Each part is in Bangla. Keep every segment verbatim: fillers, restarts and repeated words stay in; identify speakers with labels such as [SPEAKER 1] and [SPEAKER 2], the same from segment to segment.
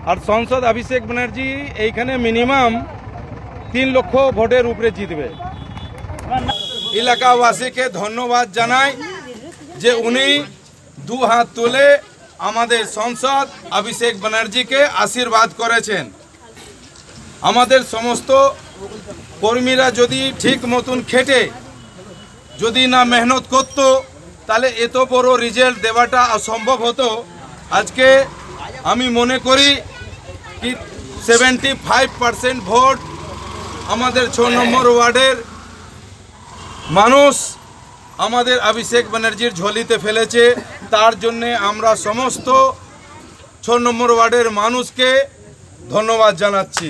[SPEAKER 1] আর সাংসদ অভিষেক ব্যানার্জি এইখানে মিনিমাম তিন লক্ষ ভোটের উপরে জিতবে। এলাকাবাসীকে ধন্যবাদ জানাই যে উনি দু হাত তুলে আমাদের সাংসদ অভিষেক ব্যানার্জিকে আশীর্বাদ করেছেন। আমাদের সমস্ত কর্মীরা যদি ঠিক মতন খেটে যদি না মেহনত করত তাহলে এত বড় রেজাল্ট দেওয়াটা অসম্ভব হতো। আজকে আমি মনে করি কি সেভেন্টি ফাইভ পার্সেন্ট ভোট আমাদের ছ নম্বর ওয়ার্ডের মানুষ আমাদের অভিষেক ব্যানার্জির ঝোলিতে ফেলেছে। তার জন্যে আমরা সমস্ত ছ নম্বর ওয়ার্ডের মানুষকে ধন্যবাদ জানাচ্ছি।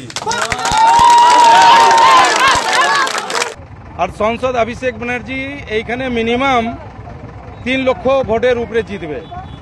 [SPEAKER 1] আর সাংসদ অভিষেক ব্যানার্জি এইখানে মিনিমাম তিন লক্ষ ভোটের উপরে জিতবে।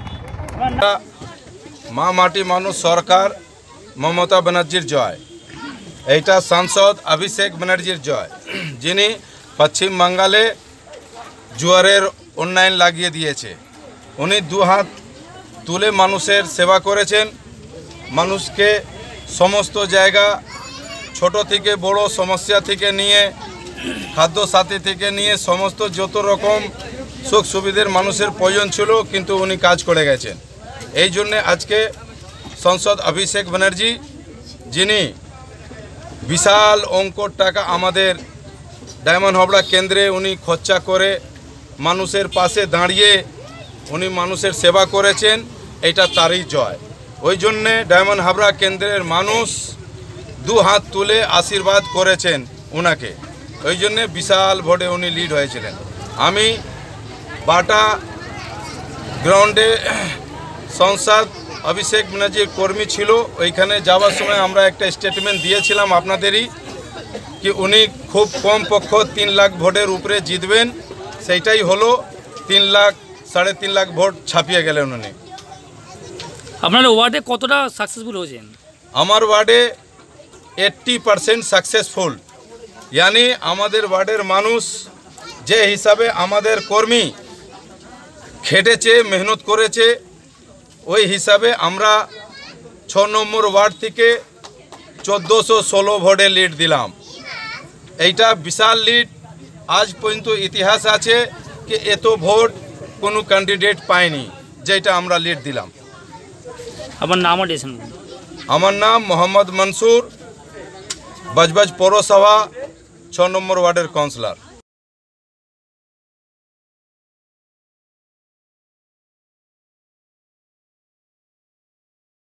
[SPEAKER 1] মা মাটি মানুষ সরকার মমতা ব্যানার্জির জয়, এইটা সাংসদ অভিষেক ব্যানার্জির জয়, যিনি পশ্চিম বাংলায় জোয়ারের উন্নয়ন লাগিয়ে দিয়েছে। উনি দু হাত তুলে মানুষের সেবা করেছেন। মানুষকে সমস্ত জায়গা ছোট থেকে বড় সমস্যা থেকে নিয়ে খাদ্য সাথী থেকে নিয়ে সমস্ত যত রকম সুখ সুবিধার মানুষের প্রয়োজন ছিল কিন্তু উনি কাজ করে গেছেন। এই জন্যে আজকে সাংসদ অভিষেক ব্যানার্জি, যিনি বিশাল অঙ্কর টাকা আমাদের ডায়মন্ড হাবড়া কেন্দ্রে উনি খরচা করে মানুষের পাশে দাঁড়িয়ে উনি মানুষের সেবা করেছেন, এটা তারই জয়। ওই জন্যে ডায়মন্ড হাবড়া কেন্দ্রের মানুষ দু হাত তুলে আশীর্বাদ করেছেন ওনাকে। ওই জন্যে বিশাল ভোটে উনি লিড হয়েছিলেন। আমি বাটা গ্রাউন্ডে সাংসদ অভিষেক ব্যানার্জির কর্মী ছিল, ওইখানে যাওয়ার সময় আমরা একটা স্টেটমেন্ট দিয়েছিলাম আপনাদেরই কি উনি খুব কম পক্ষ তিন লাখ ভোটের উপরে জিতবেন। সেইটাই হলো, তিন লাখ সাড়ে তিন লাখ ভোট ছাপিয়ে গেলেন উনি।
[SPEAKER 2] আপনার ওয়ার্ডে কতটা সাকসেসফুল হয়েছেন?
[SPEAKER 1] আমার ওয়ার্ডে এইট্টি পারসেন্ট সাকসেসফুল, यानी আমাদের ওয়ার্ডের মানুষ যে হিসাবে আমাদের কর্মী খেটেছে মেহনত করেছে ওই হিসাবে আমরা ছ নম্বর ওয়ার্ড থেকে চোদ্দোশো ষোলো ভোটে লিড দিলাম। এইটা বিশাল লিড। আজ পর্যন্ত ইতিহাস আছে कि এত ভোট কোনো ক্যান্ডিডেট পায়নি যেটা আমরা লিড দিলাম।
[SPEAKER 2] আমার নাম দিয়েছেন?
[SPEAKER 1] আমার নাম মোহাম্মদ মনসুর, বজবজ পৌরসভা ছ নম্বর ওয়ার্ডের কাউন্সিলর।